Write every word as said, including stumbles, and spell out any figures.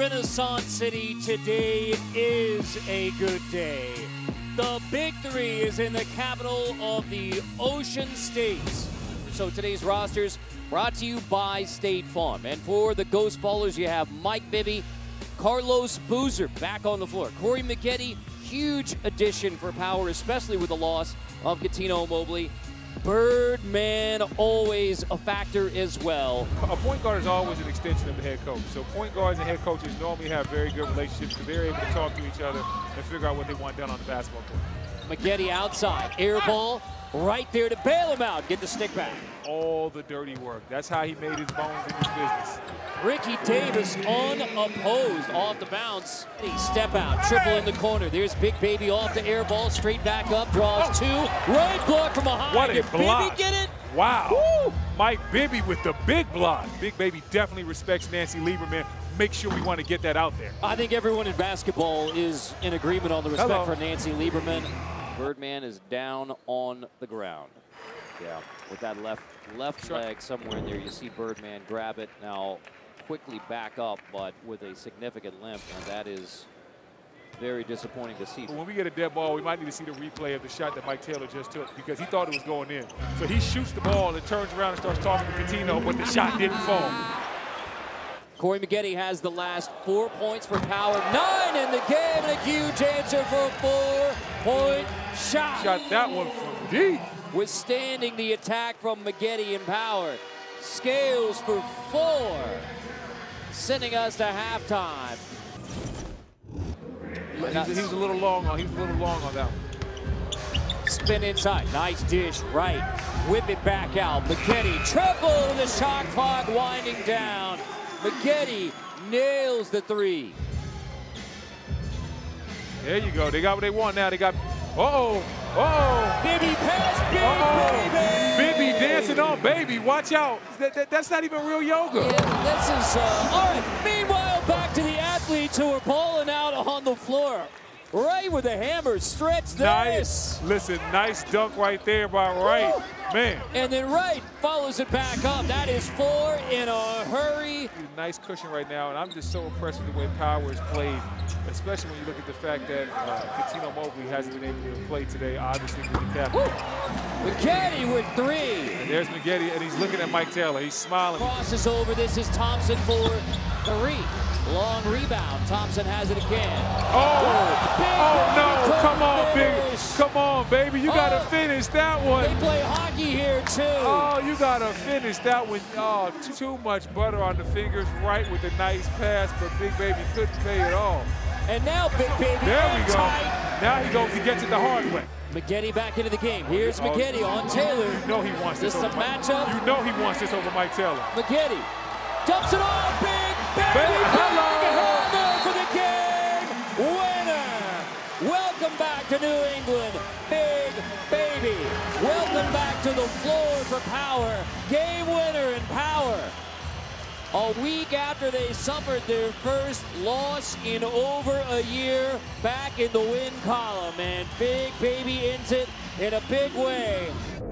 Renaissance City, today is a good day. The Big Three is in the capital of the Ocean States. So today's rosters brought to you by State Farm. And for the Ghost Ballers, you have Mike Bibby, Carlos Boozer back on the floor. Corey Maggette, huge addition for Power, especially with the loss of Cuttino Mobley. Birdman, always a factor as well. A point guard is always an extension of the head coach. So point guards and head coaches normally have very good relationships because they're able to talk to each other and figure out what they want done on the basketball court. Maggette outside, air ball, right there to bail him out, get the stick back. All the dirty work. That's how he made his bones in his business. Ricky Davis unopposed off the bounce. He step out, triple in the corner. There's Big Baby off the air ball, straight back up, draws two. Right block from behind. What a Did block. Bibby get it? Wow. Woo! Mike Bibby with the big block. Big Baby definitely respects Nancy Lieberman. Make sure we want to get that out there. I think everyone in basketball is in agreement on the respect Hello. for Nancy Lieberman. Birdman is down on the ground. Yeah, with that left left Sure. leg somewhere in there, you see Birdman grab it. Now quickly back up, but with a significant limp, and that is very disappointing to see. When we get a dead ball, we might need to see the replay of the shot that Mike Taylor just took because he thought it was going in. So he shoots the ball and turns around and starts talking to Cuttino, but the shot didn't fall. Corey Maggette has the last four points for Power. Nine in the game, and a huge answer for a four-point shot. Shot that one from deep. Withstanding the attack from Maggette and Power. Scales for four, sending us to halftime. He was a little long on. He was a little long on that one. Spin inside, nice dish, right. Whip it back out. Maggette triple, the shot clock winding down. Maggette nails the three. There you go. They got what they want now. They got. Uh-oh. Uh-oh. Bibby pass, Big Uh-oh. Baby. Bibby dancing on Baby. Watch out. That, that, that's not even real yoga. Yeah, this is, uh, all right. Meanwhile, back to the athletes who are balling out on the floor. Right with the hammer, stretch this. Nice. Listen, nice dunk right there by Wright. Woo. Man. And then Wright follows it back up. That is four in a hurry. Nice cushion right now, and I'm just so impressed with the way Power has played, especially when you look at the fact that uh, Cuttino Mobley hasn't been able to play today, obviously with the captain. Maggette with three. And there's Maggette, and he's looking at Mike Taylor. He's smiling. Crosses over. This is Thompson for three. Long rebound. Thompson has it again. Oh, Big oh Baby no, come on, finish. big, come on, baby. You gotta Oh. finish that one. They play hockey here, too. Oh, you gotta finish that one. Oh, too, too much butter on the fingers, right with a nice pass, but Big Baby couldn't pay it all. And now Big Baby There we go. tight. Now he goes to get it the hard way. Maggette back into the game. Here's Maggette on Taylor. You know he wants this, This is over a Mike. matchup. You know he wants this over Mike Taylor. Maggette dumps it off. Big Baby. Baby, hello. Hammer for the game winner. Welcome back to New England, Big Baby. Welcome back to the floor for Power. Game winner in Power. A week after they suffered their first loss in over a year, back in the win column, and Big Baby ends it in a big way.